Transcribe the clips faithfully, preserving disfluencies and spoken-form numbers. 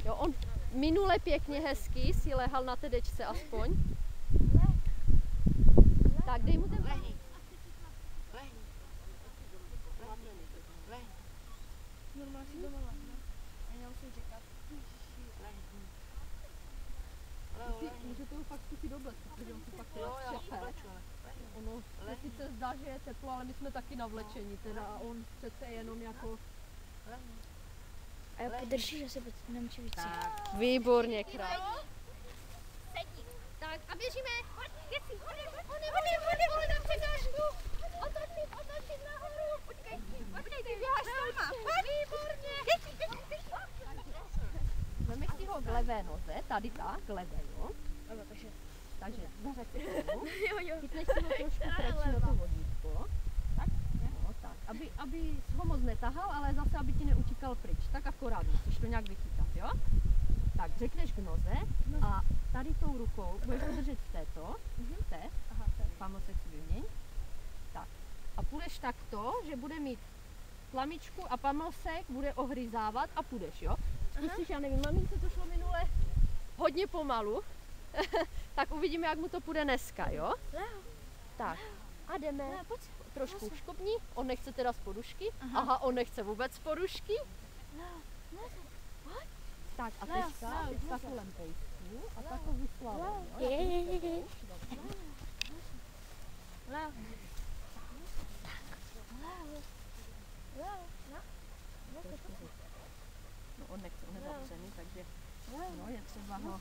Jo, on minule pěkně hezky si lehal na té dečce aspoň. Tak dej mu ten Lehni. Lehni. Lehni. Normálně si doma lehne. A nemusím čekat. Lehni. Můžete ho fakt zkusit oblect, protože on si pak Jo, já třepe. obleču, ale lehni. Ono se sice zdá, že je teplo, ale my jsme taky navlečeni, teda a on přece jenom jako... Lehni. A já podržíš asi nemůžu víc. Tak. Výborně, král. Sedni. Tak a běžíme. Pojď, jesi. Honem, honem, honem, honem, honem, na překážku. Otočit, otočit nahoru. Počkej, počkej, ty běháš sama. Pojď. Výborně. Jesi, jesi, jesi. Vemeš si ho k levé noze, tady tak, k levé, jo. Ano, takže. Takže zařek si tomu. Jo, jo. Chytneš si ho trošku pryč na to vodítko. Tak, no, tak. Aby, aby ho moc netahal, ale zase, aby ti neutíkal pryč. Tak akorát musíš to nějak vychytat, jo. Tak, řekneš k noze a tady tou rukou budeš ho držet v této, v té, Aha, tak. pamosek si vyměň. Tak. A půjdeš takto, že bude mít tlamičku a pamosek bude ohryzávat a půjdeš, jo. Zkusíš, já nevím, mamince to šlo minule hodně pomalu, tak uvidíme, jak mu to půjde dneska, jo? Tak, a jdeme. Trošku škopni, on nechce teda z podušky. Aha, on nechce vůbec z podušky. Tak a teďka, teďka kolem pejsku a takovou slavu, jo? No on nechce, on je zavřený, takže no, je třeba ho...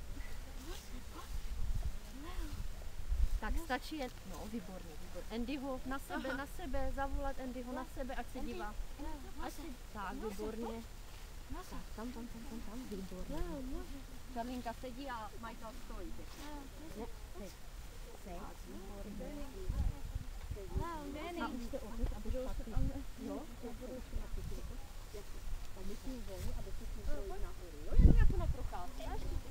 Tak stačí jen, no výborně, výborně. Andyho na sebe, na sebe, zavolat Andyho na sebe, ať se dívá. Ať si, tak, výborně. Tak, tam, tam, tam, tam, tam, výborně. Karlinka sedí a majitel stojí. Ne, teď. Teď, výborně. A už jste ohyb, aby špatný. Jo, já budu ještě na ty. Tak myslím volně, aby se tím projít nahoru. Jo, jenom jako na procházku.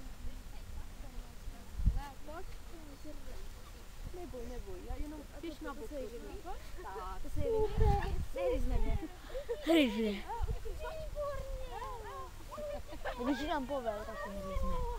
Neboj, neboj, já jenom běž na boku. Tak, To se je vyhne. Nehryzne mě. Hryzne. Když nám povel, tak to hryzne.